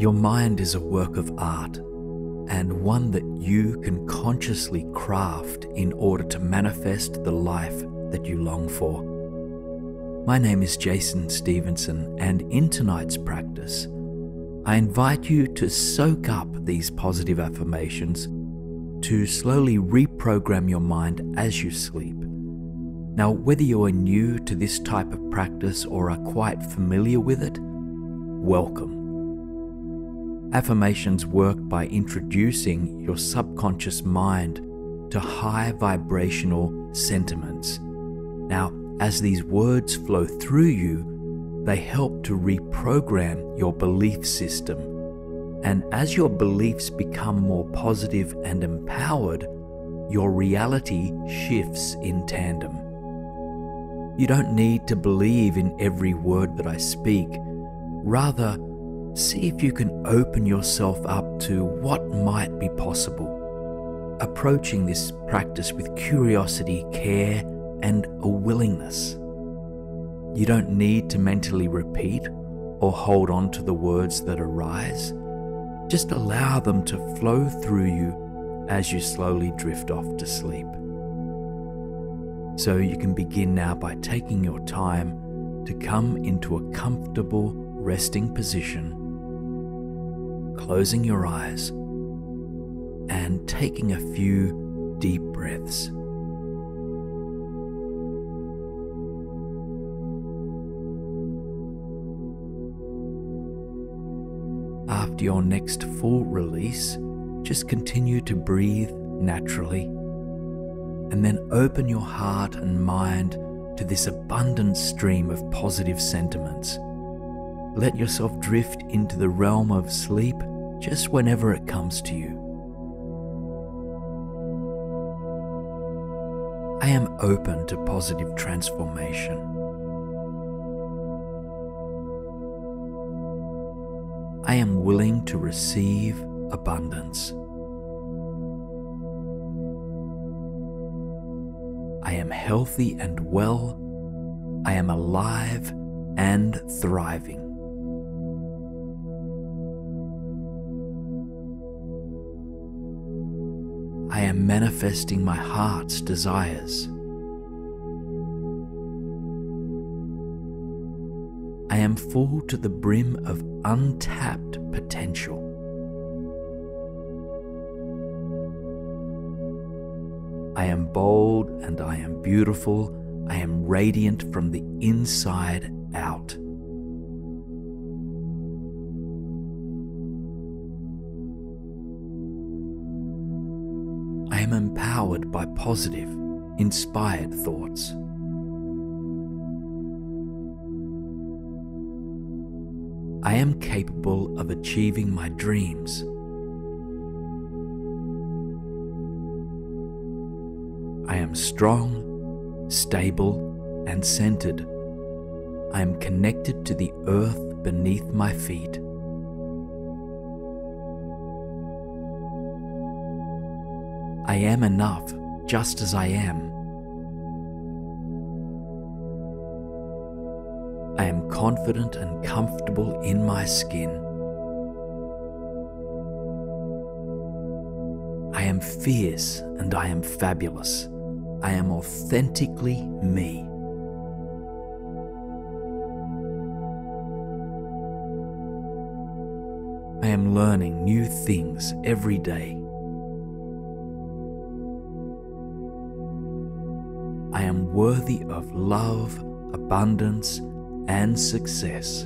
Your mind is a work of art, and one that you can consciously craft in order to manifest the life that you long for. My name is Jason Stevenson, and in tonight's practice, I invite you to soak up these positive affirmations to slowly reprogram your mind as you sleep. Now, whether you are new to this type of practice or are quite familiar with it, welcome. Affirmations work by introducing your subconscious mind to high vibrational sentiments. Now, as these words flow through you, they help to reprogram your belief system. And as your beliefs become more positive and empowered, your reality shifts in tandem. You don't need to believe in every word that I speak. Rather, see if you can open yourself up to what might be possible, approaching this practice with curiosity, care, and a willingness. You don't need to mentally repeat or hold on to the words that arise. Just allow them to flow through you as you slowly drift off to sleep. So you can begin now by taking your time to come into a comfortable resting position, closing your eyes, and taking a few deep breaths. After your next full release, just continue to breathe naturally, and then open your heart and mind to this abundant stream of positive sentiments. Let yourself drift into the realm of sleep just whenever it comes to you. I am open to positive transformation. I am willing to receive abundance. I am healthy and well. I am alive and thriving. I am manifesting my heart's desires. I am full to the brim of untapped potential. I am bold and I am beautiful. I am radiant from the inside out. I am empowered by positive, inspired thoughts. I am capable of achieving my dreams. I am strong, stable, and centered. I am connected to the earth beneath my feet. I am enough just as I am. I am confident and comfortable in my skin. I am fierce and I am fabulous. I am authentically me. I am learning new things every day. I am worthy of love, abundance, and success.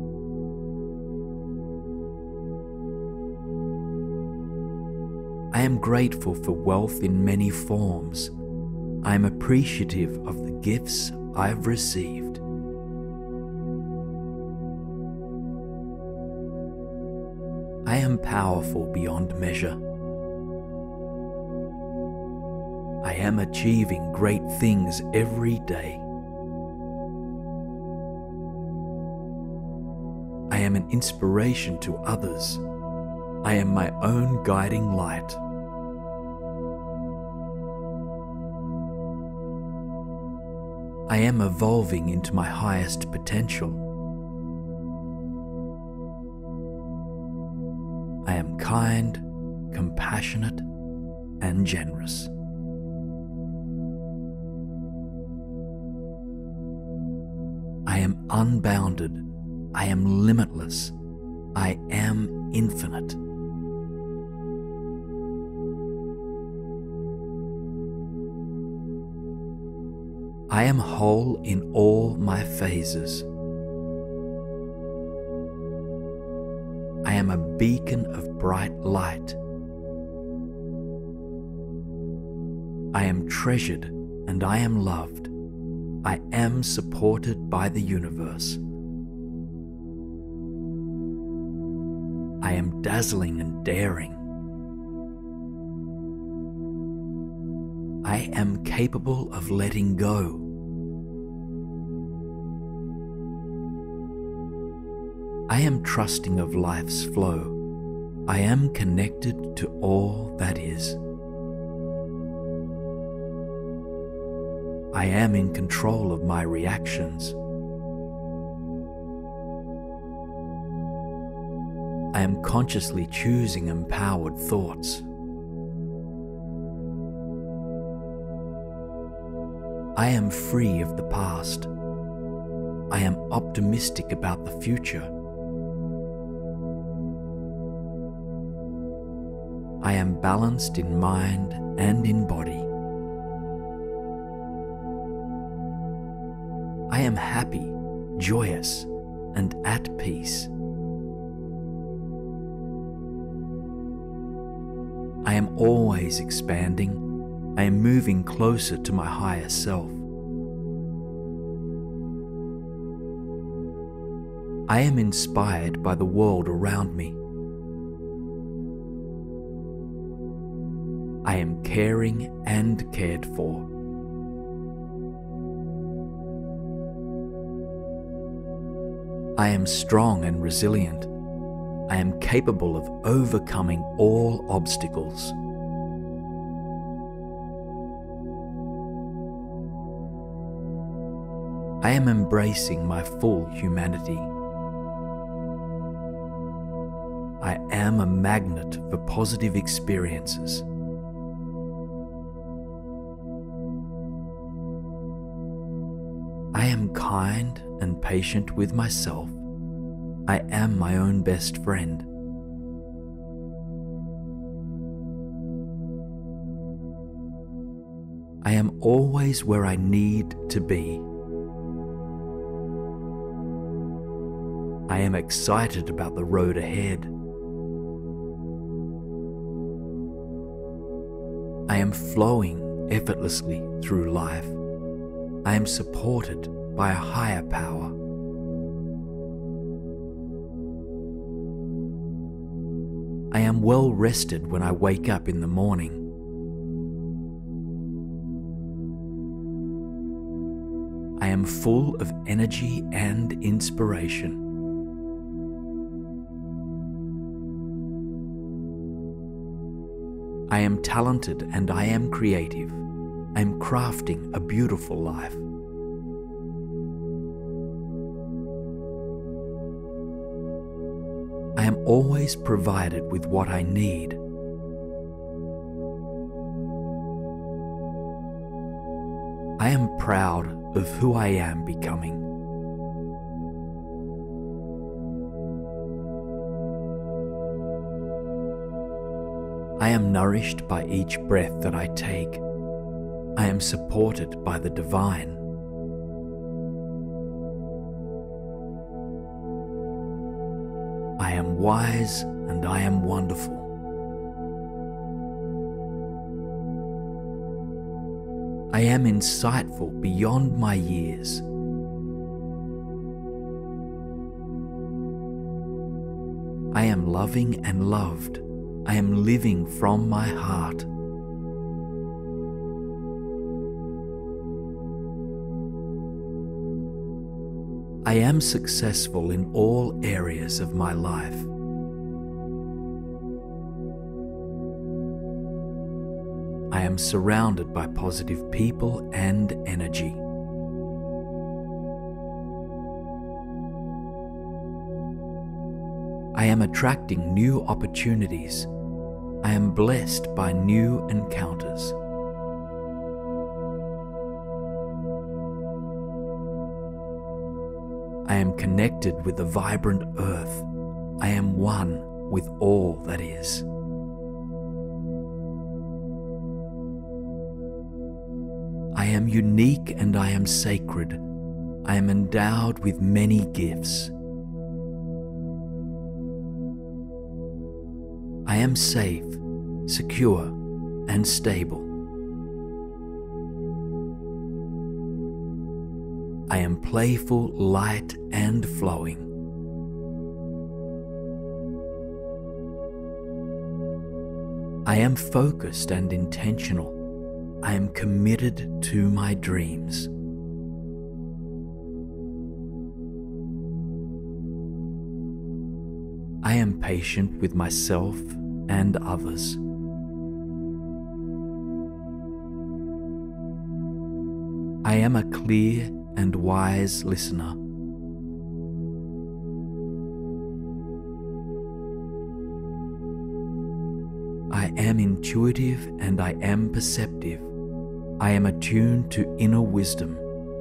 I am grateful for wealth in many forms. I am appreciative of the gifts I've received. I am powerful beyond measure. I am achieving great things every day. I am an inspiration to others. I am my own guiding light. I am evolving into my highest potential. kind, compassionate, and generous. I am unbounded. I am limitless. I am infinite. I am whole in all my phases. I am a beacon of bright light. I am treasured and I am loved. I am supported by the universe. I am dazzling and daring. I am capable of letting go. I am trusting of life's flow. I am connected to all that is. I am in control of my reactions. I am consciously choosing empowered thoughts. I am free of the past. I am optimistic about the future. I am balanced in mind and in body. I am happy, joyous, and at peace. I am always expanding. I am moving closer to my higher self. I am inspired by the world around me. I am caring and cared for. I am strong and resilient. I am capable of overcoming all obstacles. I am embracing my full humanity. I am a magnet for positive experiences. I am kind and patient with myself. I am my own best friend. I am always where I need to be. I am excited about the road ahead. I am flowing effortlessly through life. I am supported by a higher power. I am well rested when I wake up in the morning. I am full of energy and inspiration. I am talented and I am creative. I am crafting a beautiful life. I am always provided with what I need. I am proud of who I am becoming. I am nourished by each breath that I take. I am supported by the divine. I am wise and I am wonderful. I am insightful beyond my years. I am loving and loved. I am living from my heart. I am successful in all areas of my life. I am surrounded by positive people and energy. I am attracting new opportunities. I am blessed by new encounters. I am connected with the vibrant earth. I am one with all that is. I am unique and I am sacred. I am endowed with many gifts. I am safe, secure, and stable. I am playful, light, and flowing. I am focused and intentional. I am committed to my dreams. I am patient with myself and others. I am a clear and wise listener. I am intuitive and I am perceptive. I am attuned to inner wisdom.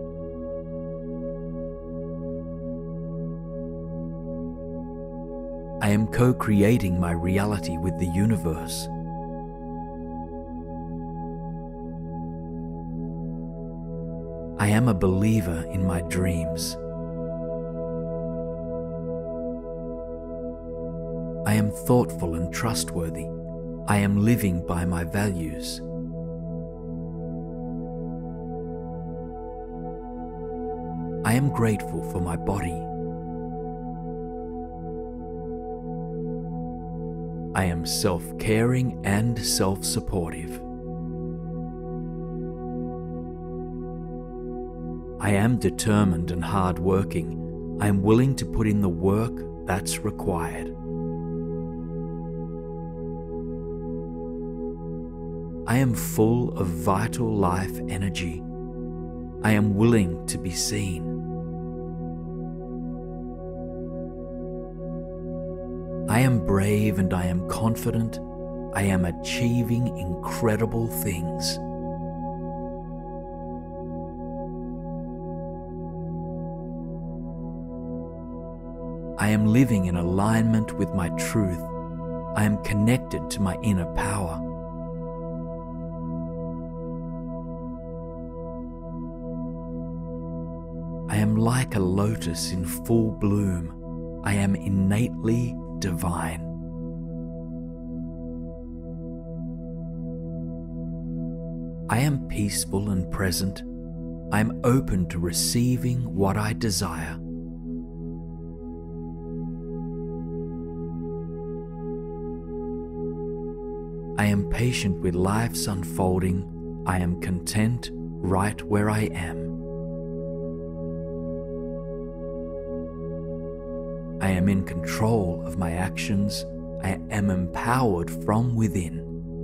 I am co-creating my reality with the universe. I am a believer in my dreams. I am thoughtful and trustworthy. I am living by my values. I am grateful for my body. I am self-caring and self-supportive. I am determined and hard-working. I am willing to put in the work that's required. I am full of vital life energy. I am willing to be seen. I am brave and I am confident. I am achieving incredible things. I am living in alignment with my truth. I am connected to my inner power. I am like a lotus in full bloom. I am innately divine. I am peaceful and present. I am open to receiving what I desire. I am patient with life's unfolding. I am content right where I am. I am in control of my actions. I am empowered from within.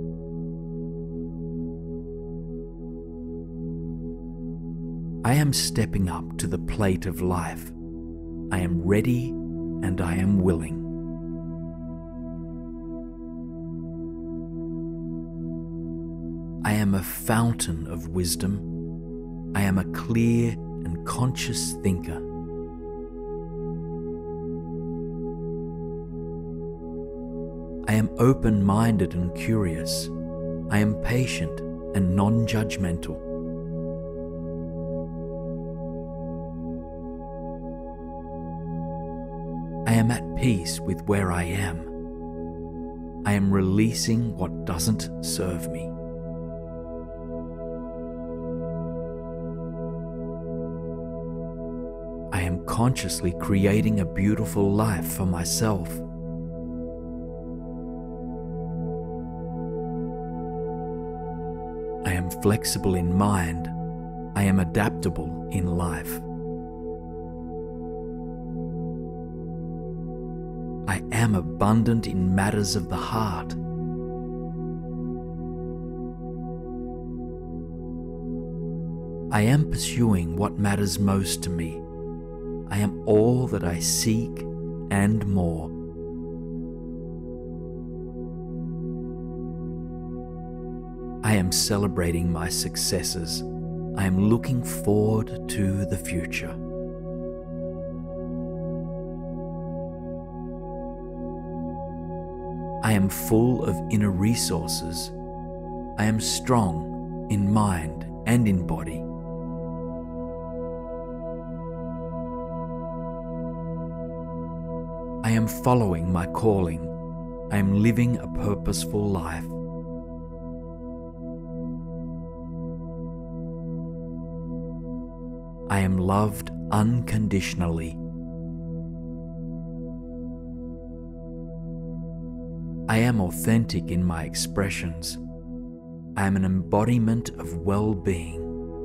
I am stepping up to the plate of life. I am ready and I am willing. I am a fountain of wisdom. I am a clear and conscious thinker. I am open-minded and curious. I am patient and non-judgmental. I am at peace with where I am. I am releasing what doesn't serve me. I am consciously creating a beautiful life for myself. I am flexible in mind. I am adaptable in life. I am abundant in matters of the heart. I am pursuing what matters most to me. I am all that I seek and more. I am celebrating my successes. I am looking forward to the future. I am full of inner resources. I am strong in mind and in body. I am following my calling. I am living a purposeful life. I am loved unconditionally. I am authentic in my expressions. I am an embodiment of well-being.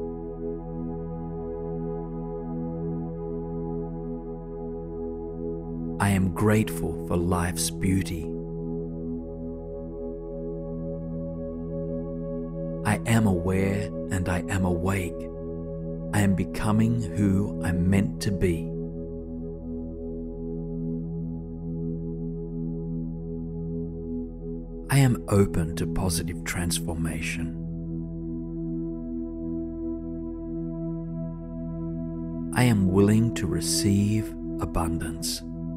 I am grateful for life's beauty. I am aware and I am awake. I am becoming who I'm meant to be. I am open to positive transformation. I am willing to receive abundance.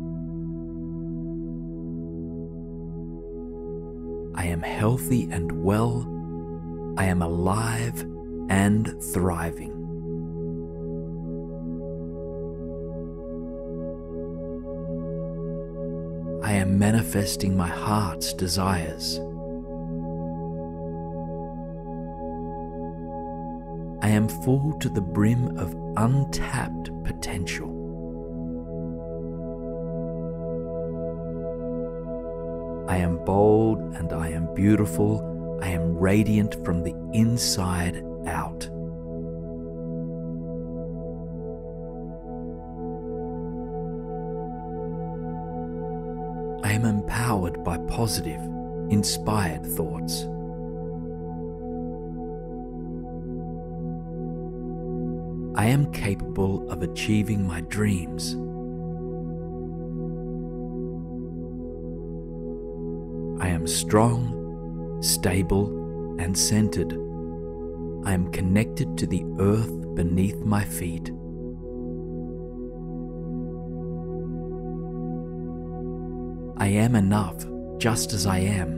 I am healthy and well. I am alive and thriving. I am manifesting my heart's desires. I am full to the brim of untapped potential. I am bold and I am beautiful. I am radiant from the inside out. I am empowered by positive, inspired thoughts. I am capable of achieving my dreams. I am strong, stable, and centered. I am connected to the earth beneath my feet. I am enough just as I am.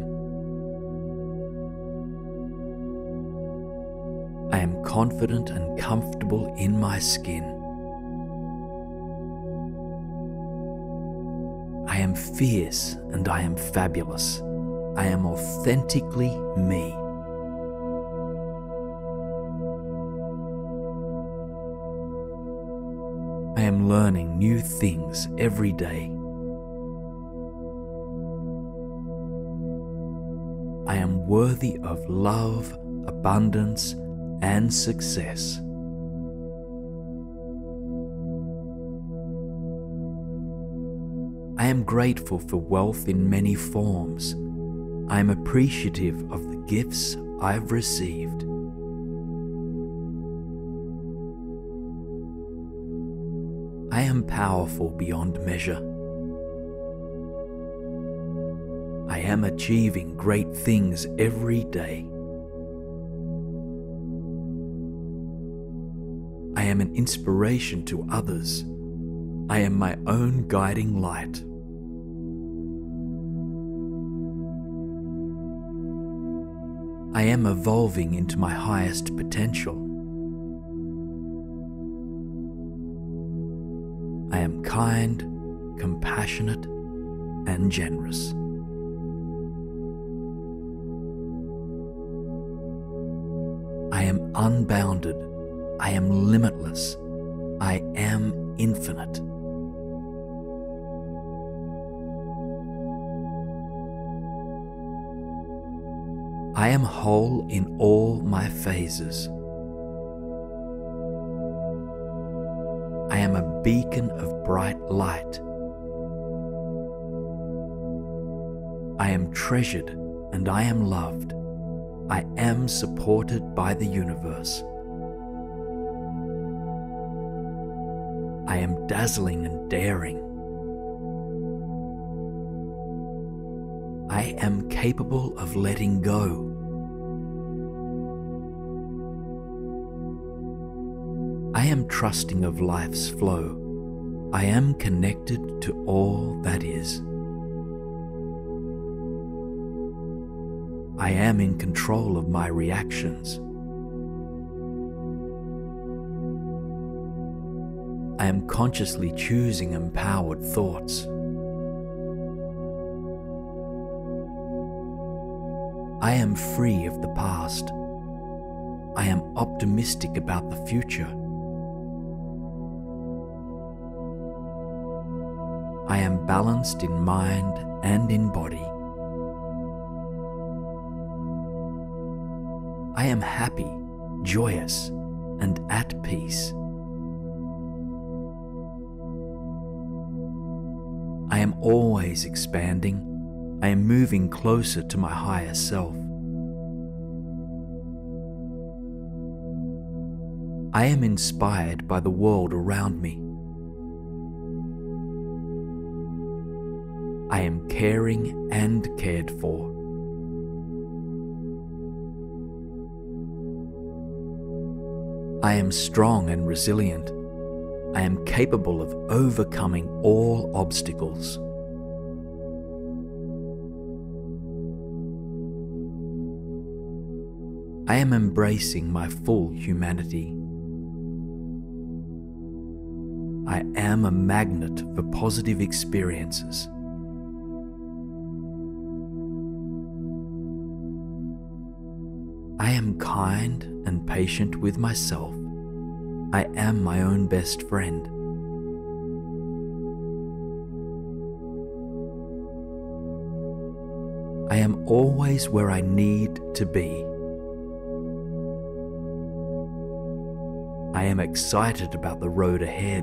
I am confident and comfortable in my skin. I am fierce and I am fabulous. I am authentically me. I am learning new things every day. I am worthy of love, abundance, and success. I am grateful for wealth in many forms. I am appreciative of the gifts I've received. I am powerful beyond measure. I am achieving great things every day. I am an inspiration to others. I am my own guiding light. I am evolving into my highest potential. I am kind, compassionate, and generous. I am unbounded. I am limitless. I am infinite. I am whole in all my phases. I am a beacon of bright light. I am treasured and I am loved. I am supported by the universe. I am dazzling and daring. I am capable of letting go. am trusting of life's flow. I am connected to all that is. I am in control of my reactions. I am consciously choosing empowered thoughts. I am free of the past. I am optimistic about the future. I am balanced in mind and in body. I am happy, joyous, and at peace. I am always expanding. I am moving closer to my higher self. I am inspired by the world around me. I am caring and cared for. I am strong and resilient. I am capable of overcoming all obstacles. I am embracing my full humanity. I am a magnet for positive experiences. I am kind and patient with myself. I am my own best friend. I am always where I need to be. I am excited about the road ahead.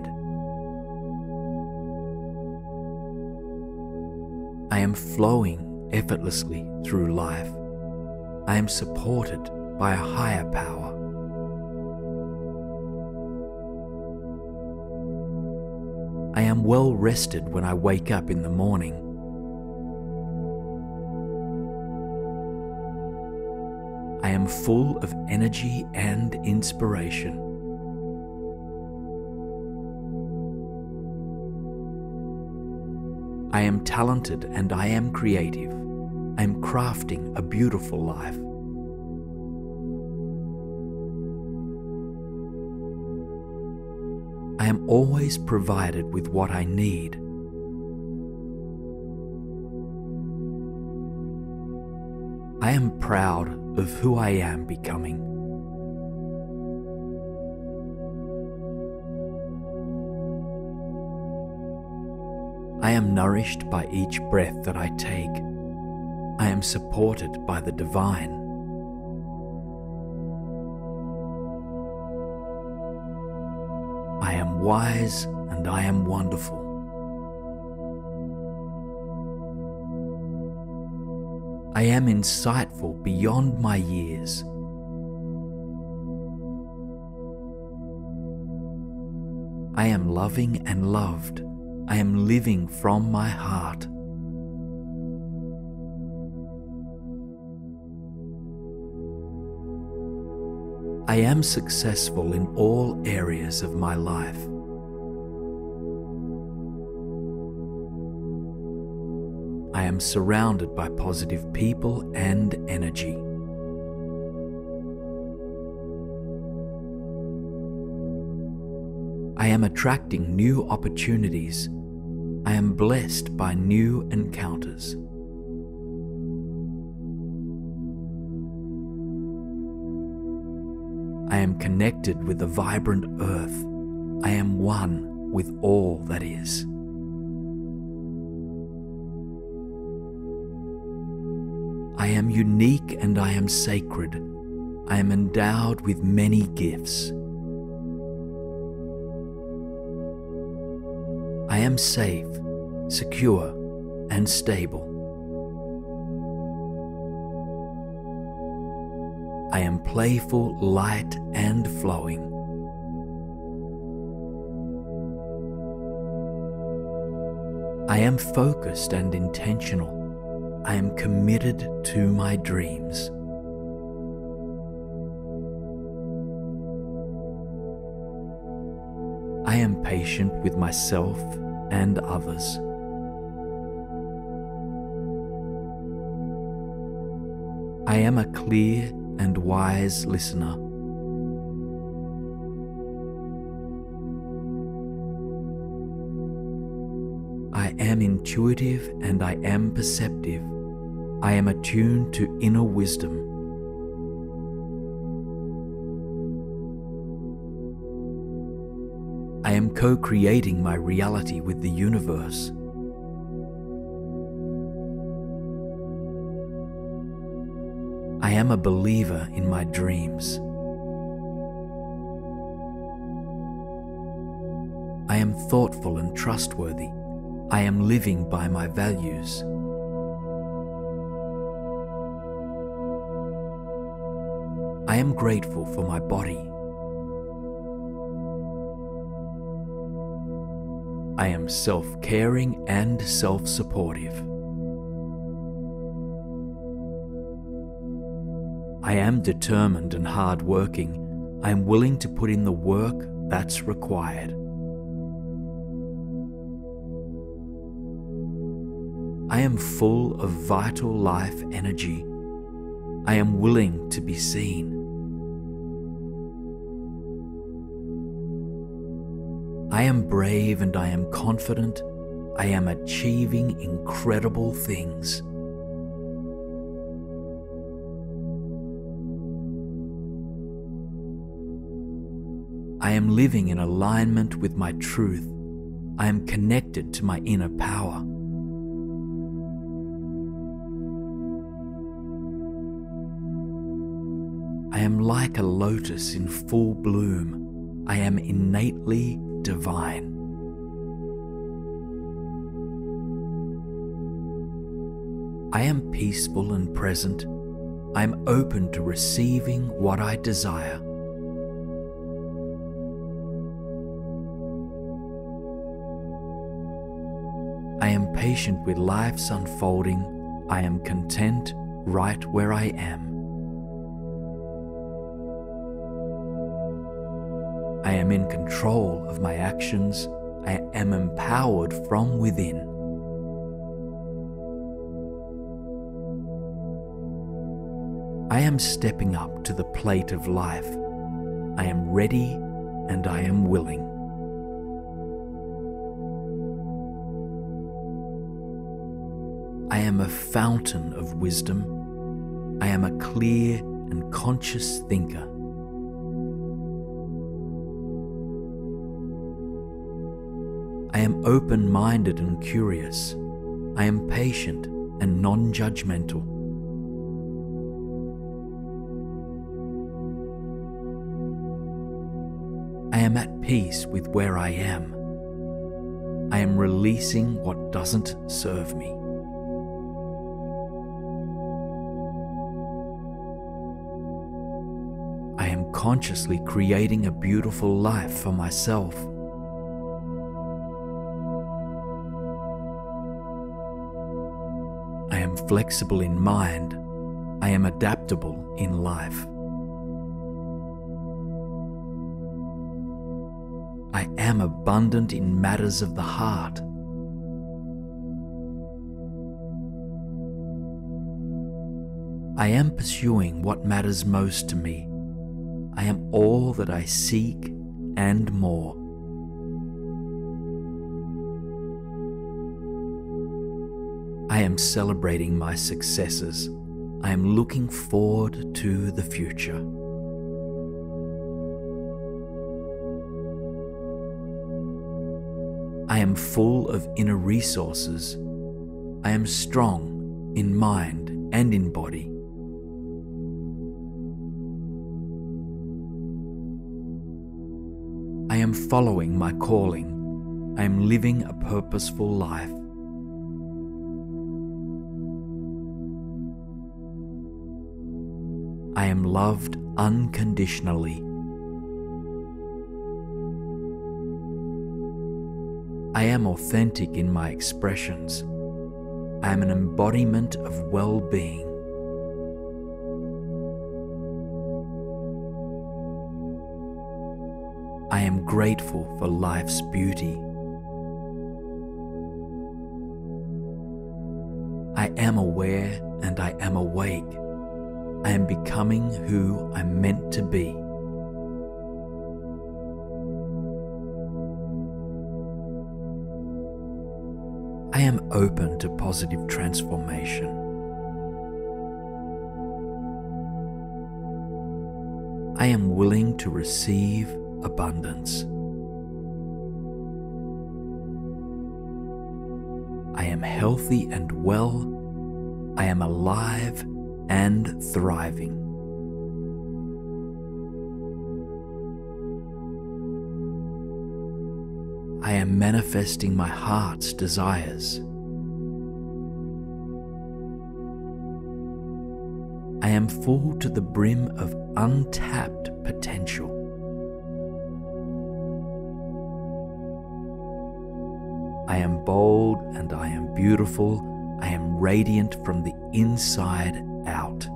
I am flowing effortlessly through life. I am supported by a higher power. I am well rested when I wake up in the morning. I am full of energy and inspiration. I am talented and I am creative. I am crafting a beautiful life. I am always provided with what I need. I am proud of who I am becoming. I am nourished by each breath that I take. I am supported by the divine. I am wise and I am wonderful. I am insightful beyond my years. I am loving and loved. I am living from my heart. I am successful in all areas of my life. I am surrounded by positive people and energy. I am attracting new opportunities. I am blessed by new encounters. I am connected with the vibrant earth. I am one with all that is. I am unique and I am sacred. I am endowed with many gifts. I am safe, secure, and stable. I am playful, light, and flowing. I am focused and intentional. I am committed to my dreams. I am patient with myself and others. I am a clear and wise listener. I am intuitive and I am perceptive. I am attuned to inner wisdom. I am co-creating my reality with the universe. I am a believer in my dreams. I am thoughtful and trustworthy. I am living by my values. I am grateful for my body. I am self-caring and self-supportive. I am determined and hard-working. I am willing to put in the work that's required. I am full of vital life energy. I am willing to be seen. I am brave and I am confident. I am achieving incredible things. I am living in alignment with my truth. I am connected to my inner power. I am like a lotus in full bloom. I am innately divine. I am peaceful and present. I am open to receiving what I desire. I am patient with life's unfolding. I am content right where I am. I am in control of my actions. I am empowered from within. I am stepping up to the plate of life. I am ready and I am willing. I am a fountain of wisdom. I am a clear and conscious thinker. I am open-minded and curious. I am patient and non-judgmental. I am at peace with where I am. I am releasing what doesn't serve me. I am consciously creating a beautiful life for myself. I am flexible in mind. I am adaptable in life. I am abundant in matters of the heart. I am pursuing what matters most to me. I am all that I seek and more. I am celebrating my successes. I am looking forward to the future. I am full of inner resources. I am strong in mind and in body. I am following my calling. I am living a purposeful life. I am loved unconditionally. I am authentic in my expressions. I am an embodiment of well-being. I am grateful for life's beauty. I am aware and I am awake. I am becoming who I'm meant to be. I am open to positive transformation. I am willing to receive abundance. I am healthy and well. I am alive and thriving. I am manifesting my heart's desires. I am full to the brim of untapped potential. I am bold and I am beautiful. I am radiant from the inside out.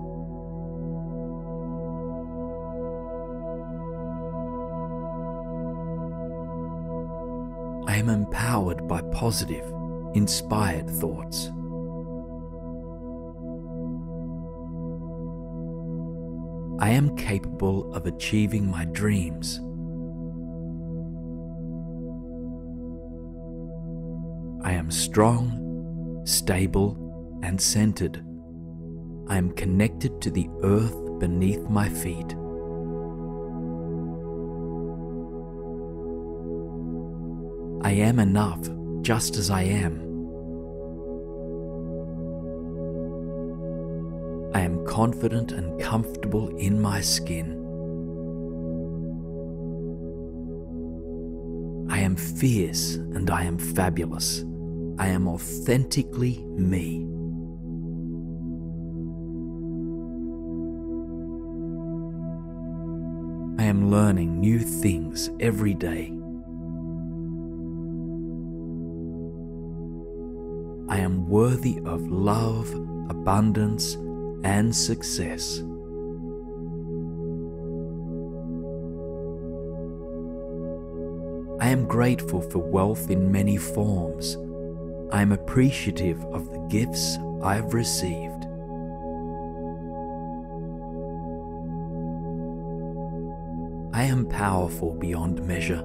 I am empowered by positive, inspired thoughts. I am capable of achieving my dreams. I am strong, stable, and centered. I am connected to the earth beneath my feet. I am enough just as I am. I am confident and comfortable in my skin. I am fierce and I am fabulous. I am authentically me. I am learning new things every day. I am worthy of love, abundance, and success. I am grateful for wealth in many forms. I am appreciative of the gifts I've received. I am powerful beyond measure.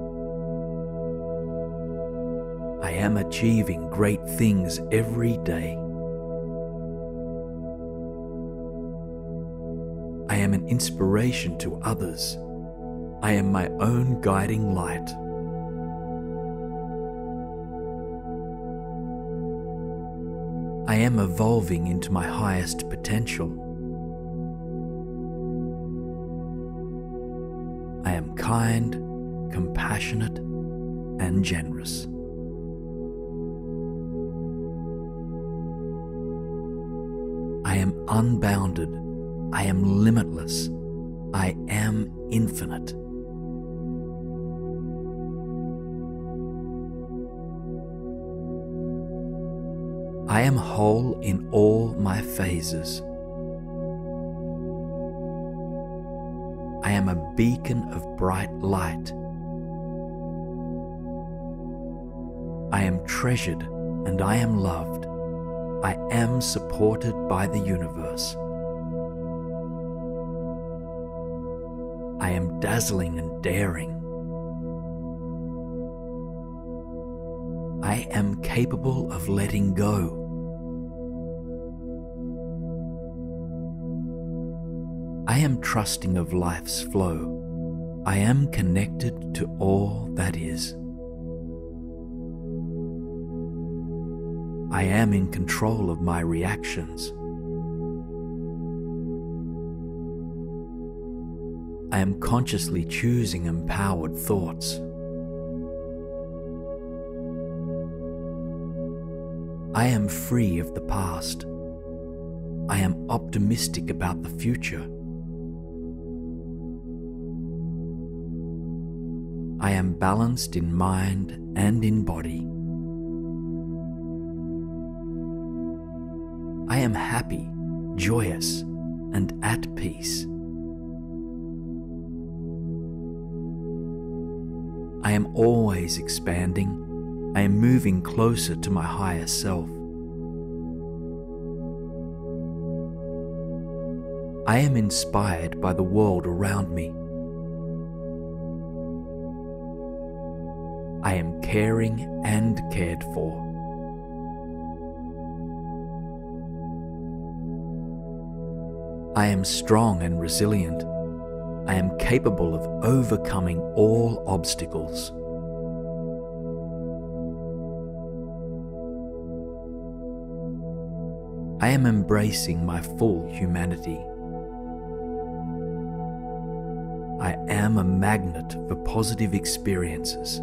I am achieving great things every day. I am an inspiration to others. I am my own guiding light. I am evolving into my highest potential. I am kind, compassionate, and generous. I am unbounded. I am limitless. I am infinite. I am whole in all my phases. I am a beacon of bright light. I am treasured and I am loved. I am supported by the universe. I am dazzling and daring. I am capable of letting go. I am trusting of life's flow. I am connected to all that is. I am in control of my reactions. I am consciously choosing empowered thoughts. I am free of the past. I am optimistic about the future. I am balanced in mind and in body. I am happy, joyous, and at peace. I am always expanding. I am moving closer to my higher self. I am inspired by the world around me. I am caring and cared for. I am strong and resilient. I am capable of overcoming all obstacles. I am embracing my full humanity. I am a magnet for positive experiences.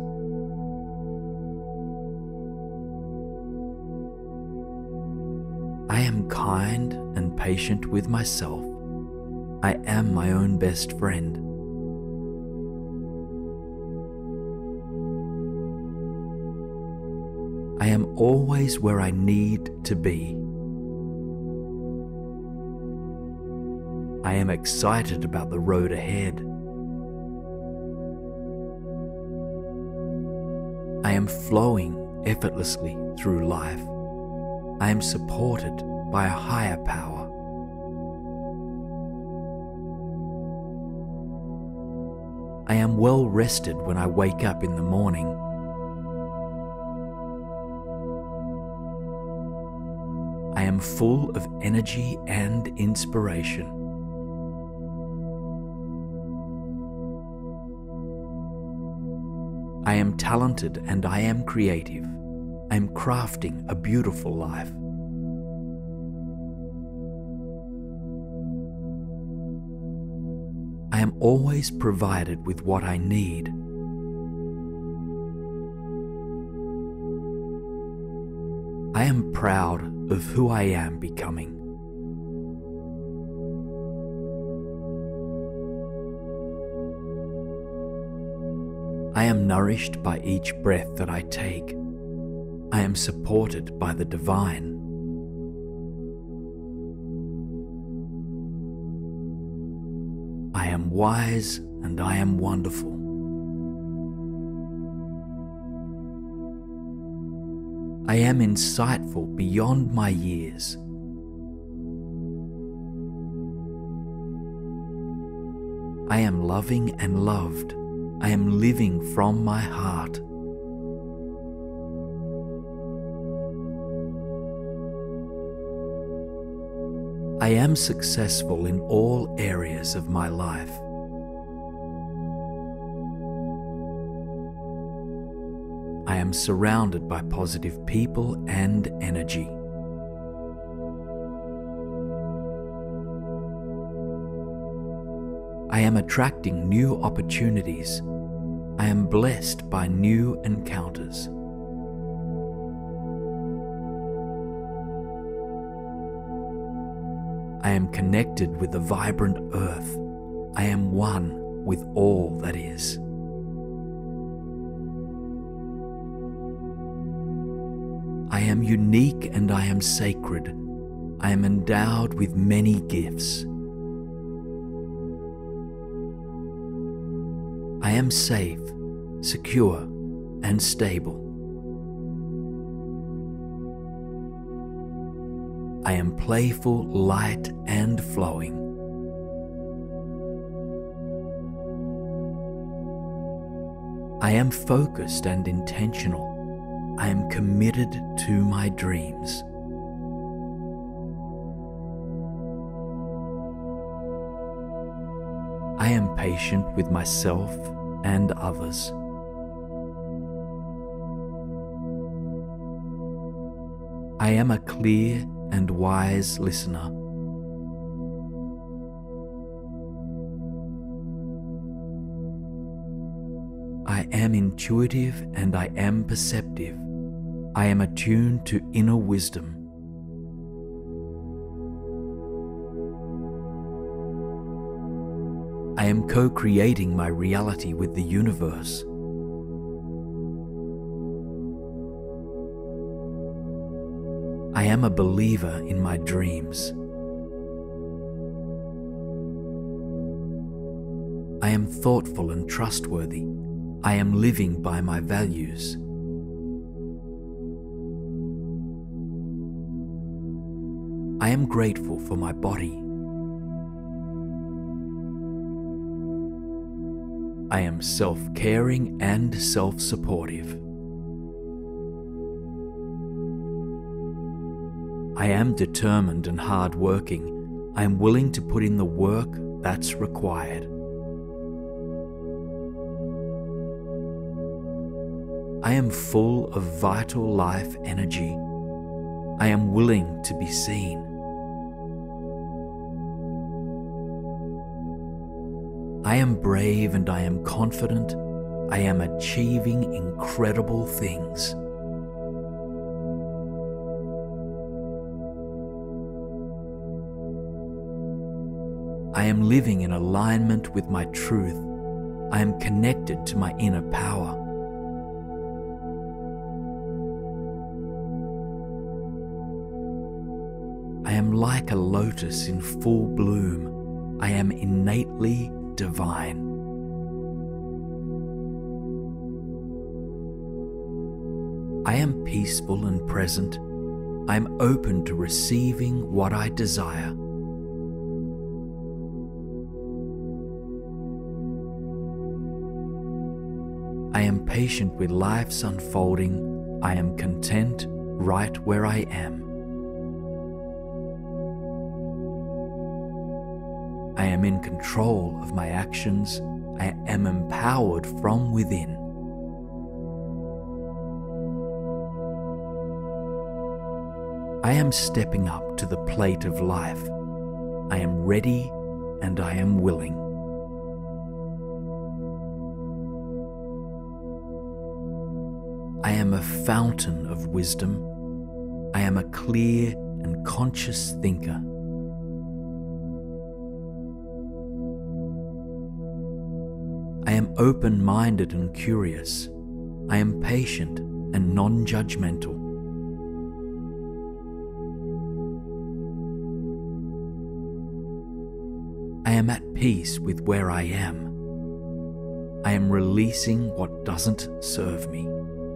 I am kind and patient with myself. I am my own best friend. I am always where I need to be. I am excited about the road ahead. I am flowing effortlessly through life. I am supported by a higher power. I am well rested when I wake up in the morning. I am full of energy and inspiration. I am talented and I am creative. I am crafting a beautiful life. I am always provided with what I need. I am proud of who I am becoming. I am nourished by each breath that I take. I am supported by the divine. I am wise and I am wonderful. I am insightful beyond my years. I am loving and loved. I am living from my heart. I am successful in all areas of my life. I am surrounded by positive people and energy. I am attracting new opportunities. I am blessed by new encounters. I am connected with the vibrant earth. I am one with all that is. I am unique and I am sacred. I am endowed with many gifts. I am safe, secure, and stable. I am playful, light, and flowing. I am focused and intentional. I am committed to my dreams. I am patient with myself and others. I am a clear and wise listener. I am intuitive and I am perceptive. I am attuned to inner wisdom. I am co-creating my reality with the universe. I am a believer in my dreams. I am thoughtful and trustworthy. I am living by my values. I am grateful for my body. I am self-caring and self-supportive. I am determined and hard-working. I am willing to put in the work that's required. I am full of vital life energy. I am willing to be seen. I am brave and I am confident. I am achieving incredible things. I am living in alignment with my truth. I am connected to my inner power. I am like a lotus in full bloom. I am innately divine. I am peaceful and present. I am open to receiving what I desire. I am patient with life's unfolding. I am content right where I am. I am in control of my actions. I am empowered from within. I am stepping up to the plate of life. I am ready and I am willing. I am a fountain of wisdom. I am a clear and conscious thinker. I am open-minded and curious. I am patient and non-judgmental. I am at peace with where I am. I am releasing what doesn't serve me.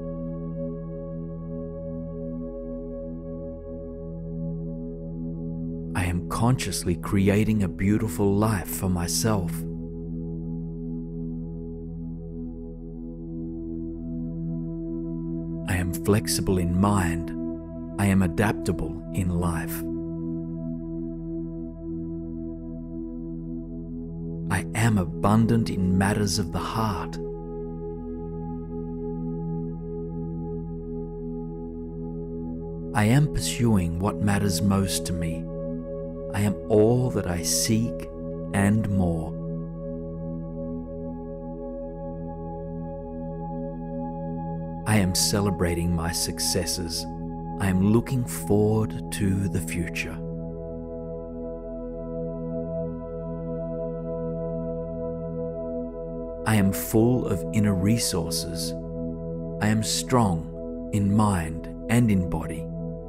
I am consciously creating a beautiful life for myself. I am flexible in mind. I am adaptable in life. I am abundant in matters of the heart. I am pursuing what matters most to me. I am all that I seek and more. I am celebrating my successes. I am looking forward to the future. I am full of inner resources. I am strong in mind and in body.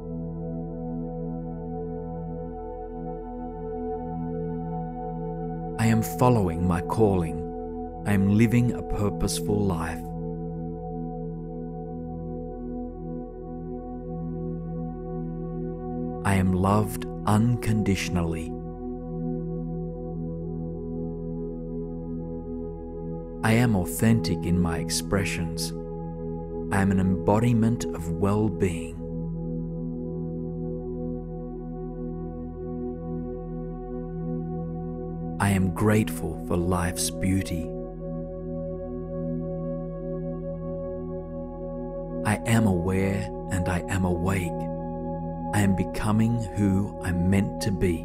I am following my calling. I am living a purposeful life. I am loved unconditionally. I am authentic in my expressions. I am an embodiment of well-being. I am grateful for life's beauty. I am aware and I am awake. I am becoming who I'm meant to be.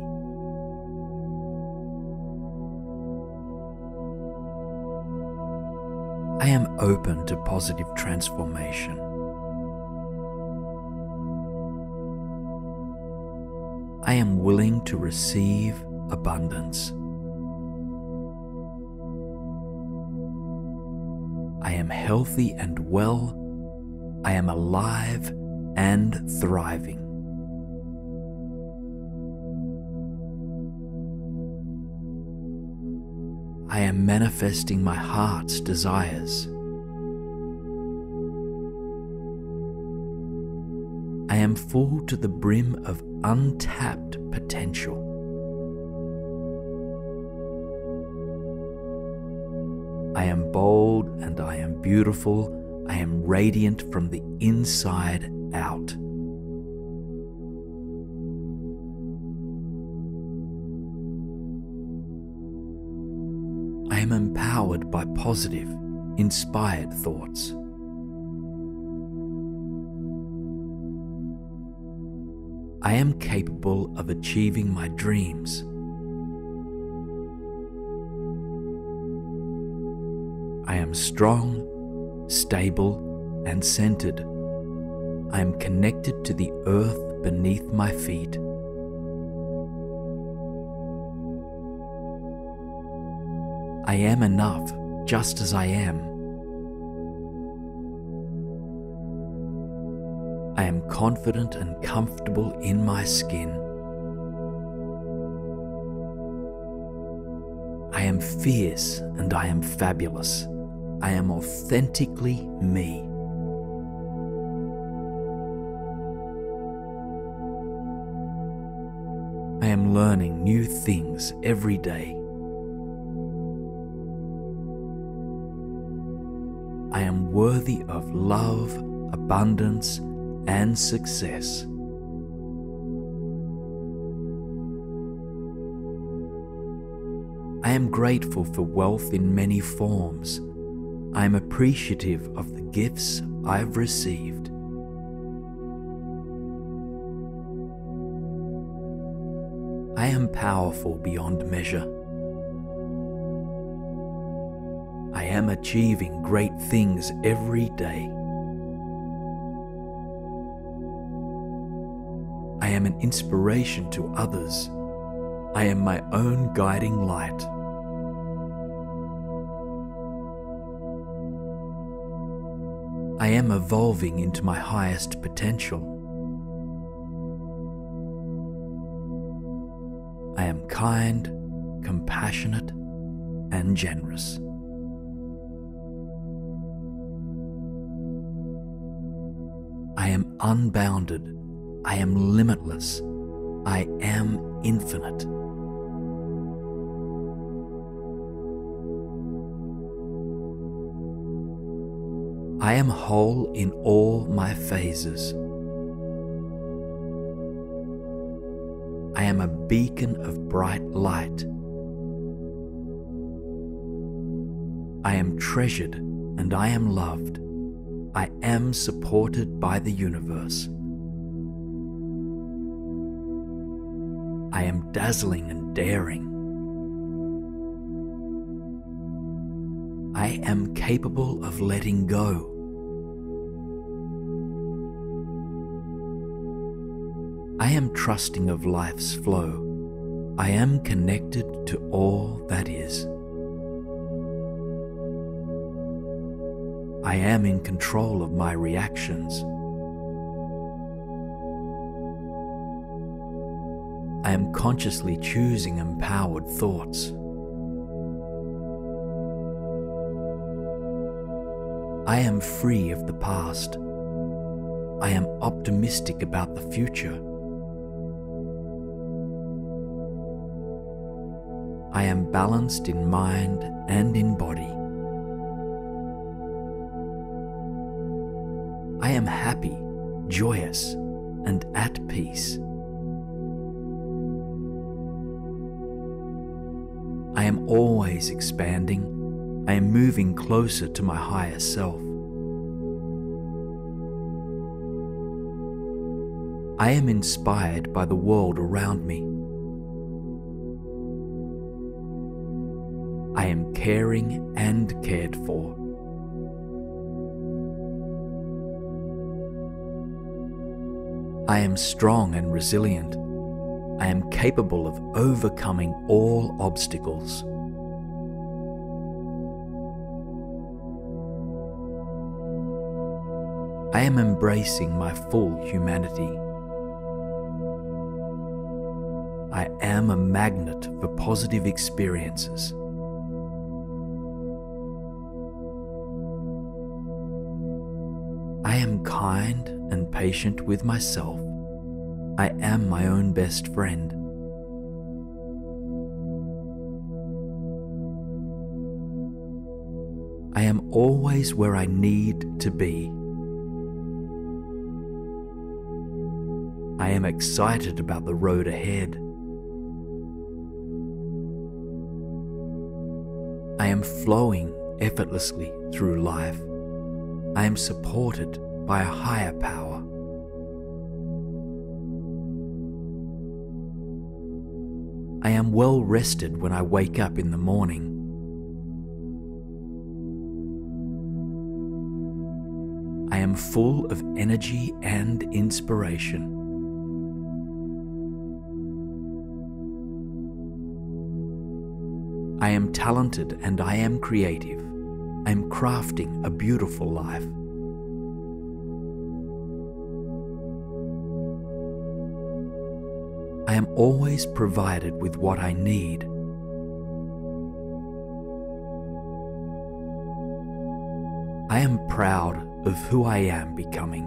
I am open to positive transformation. I am willing to receive abundance. I am healthy and well. I am alive and thriving. I am manifesting my heart's desires. I am full to the brim of untapped potential. I am bold and I am beautiful. I am radiant from the inside out. I am empowered by positive, inspired thoughts. I am capable of achieving my dreams. I am strong, stable, and centered. I am connected to the earth beneath my feet. I am enough just as I am. I am confident and comfortable in my skin. I am fierce and I am fabulous. I am authentically me. I am learning new things every day. I am worthy of love, abundance, and success. I am grateful for wealth in many forms. I am appreciative of the gifts I've received. I am powerful beyond measure. I am achieving great things every day. I am an inspiration to others. I am my own guiding light. I am evolving into my highest potential. I am kind, compassionate, and generous. I am unbounded. I am limitless. I am infinite. I am whole in all my phases. I am a beacon of bright light. I am treasured and I am loved. I am supported by the universe. I am dazzling and daring. I am capable of letting go. I am trusting of life's flow. I am connected to all that is. I am in control of my reactions. I am consciously choosing empowered thoughts. I am free of the past. I am optimistic about the future. I am balanced in mind and in body. I am happy, joyous, and at peace. I am always expanding. I am moving closer to my higher self. I am inspired by the world around me. I am caring and cared for. I am strong and resilient. I am capable of overcoming all obstacles. I am embracing my full humanity. I am a magnet for positive experiences. I am kind and patient with myself. I am my own best friend. I am always where I need to be. I am excited about the road ahead. I am flowing effortlessly through life. I am supported by a higher power. I am well rested when I wake up in the morning. I am full of energy and inspiration. I am talented and I am creative. I am crafting a beautiful life. I am always provided with what I need. I am proud of who I am becoming.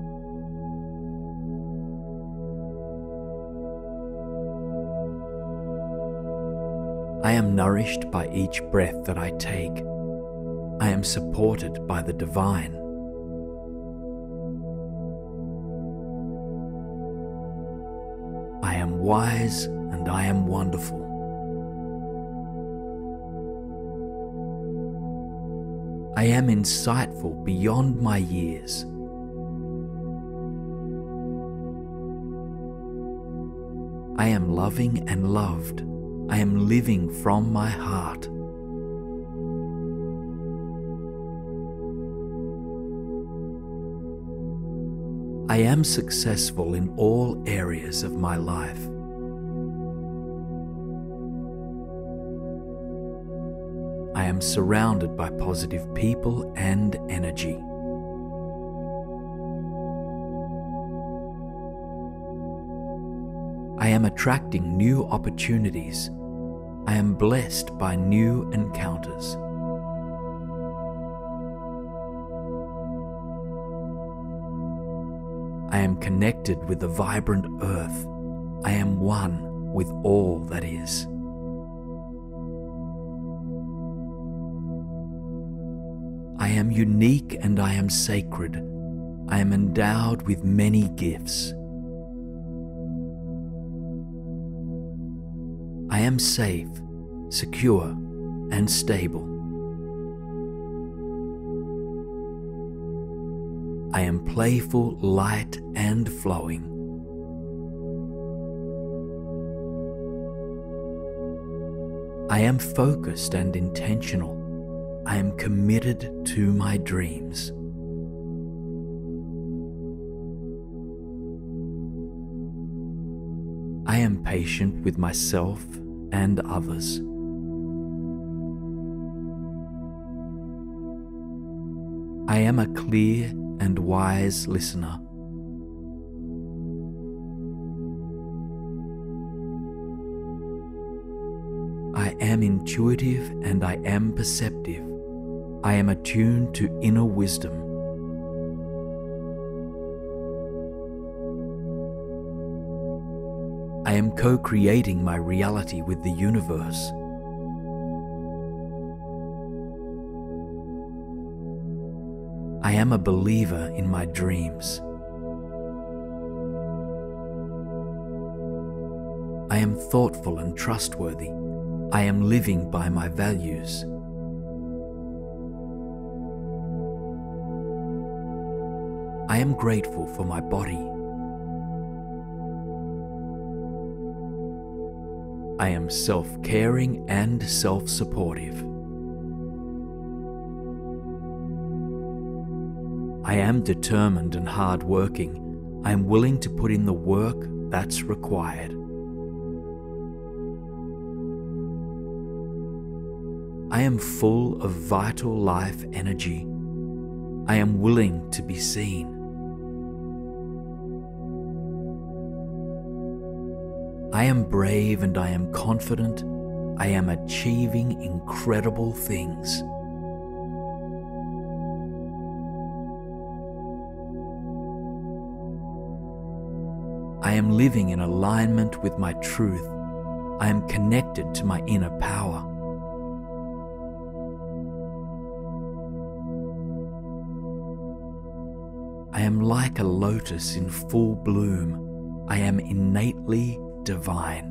I am nourished by each breath that I take. I am supported by the divine. I am wise and I am wonderful. I am insightful beyond my years. I am loving and loved. I am living from my heart. I am successful in all areas of my life. I am surrounded by positive people and energy. I am attracting new opportunities. I am blessed by new encounters. I am connected with the vibrant earth. I am one with all that is. I am unique and I am sacred. I am endowed with many gifts. I am safe, secure, and stable. I am playful, light, and flowing. I am focused and intentional. I am committed to my dreams. I am patient with myself and others. I am a clear and wise listener. I am intuitive and I am perceptive. I am attuned to inner wisdom. I am co-creating my reality with the universe. I am a believer in my dreams. I am thoughtful and trustworthy. I am living by my values. I am grateful for my body. I am self-caring and self-supportive. I am determined and hard-working. I am willing to put in the work that's required. I am full of vital life energy. I am willing to be seen. I am brave and I am confident. I am achieving incredible things. I am living in alignment with my truth. I am connected to my inner power. I am like a lotus in full bloom. I am innately divine.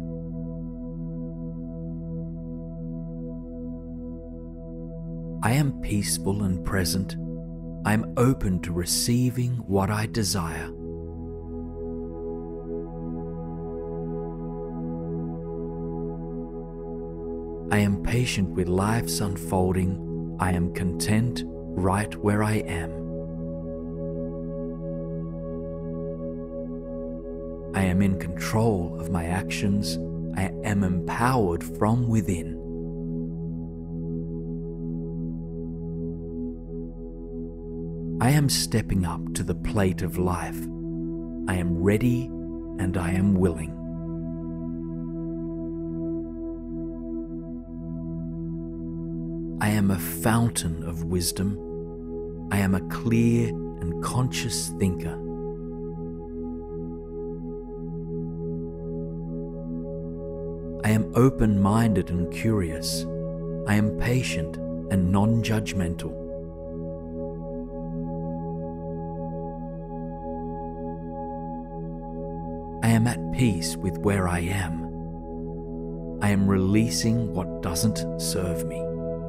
I am peaceful and present. I am open to receiving what I desire. I am patient with life's unfolding. I am content right where I am. I am in control of my actions. I am empowered from within. I am stepping up to the plate of life. I am ready and I am willing. I am a fountain of wisdom. I am a clear and conscious thinker. I am open-minded and curious. I am patient and non-judgmental. I am at peace with where I am. I am releasing what doesn't serve me.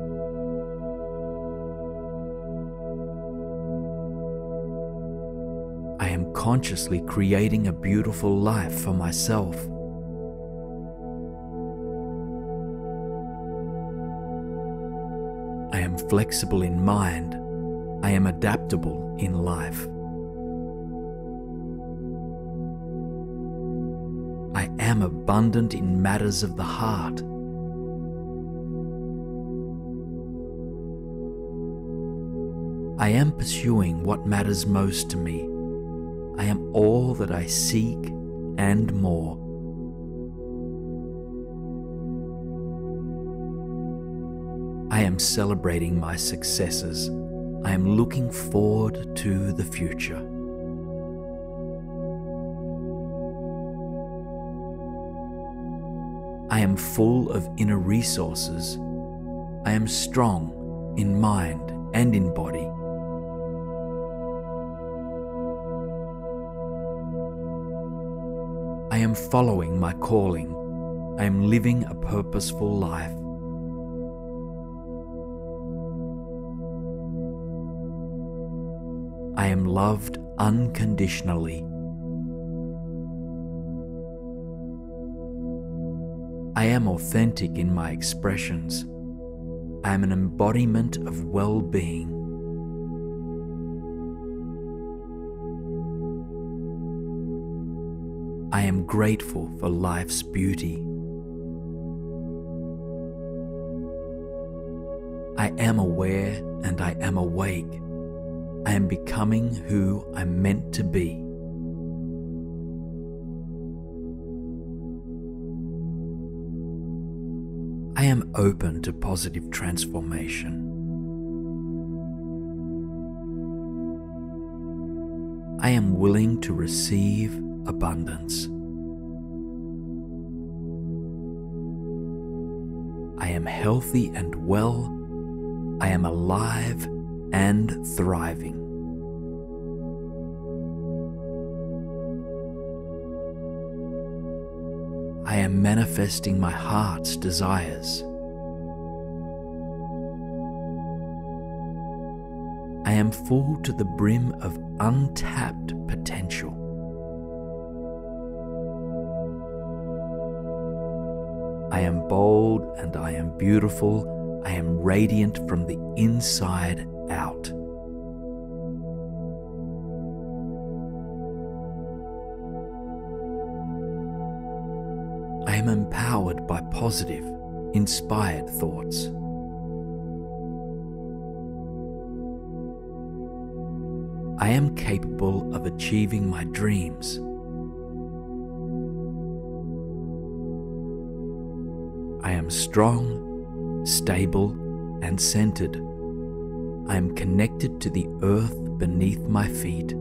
I am consciously creating a beautiful life for myself. I am flexible in mind. I am adaptable in life. I am abundant in matters of the heart. I am pursuing what matters most to me. I am all that I seek and more. I am celebrating my successes. I am looking forward to the future. I am full of inner resources. I am strong in mind and in body. I am following my calling. I am living a purposeful life. I am loved unconditionally. I am authentic in my expressions. I am an embodiment of well-being. I am grateful for life's beauty. I am aware and I am awake. I am becoming who I'm meant to be. I am open to positive transformation. I am willing to receive abundance. I am healthy and well. I am alive and thriving. I am manifesting my heart's desires. I am full to the brim of untapped potential. I am bold and I am beautiful. I am radiant from the inside out. I am empowered by positive, inspired thoughts. I am capable of achieving my dreams. I am strong, stable, and centered. I am connected to the earth beneath my feet.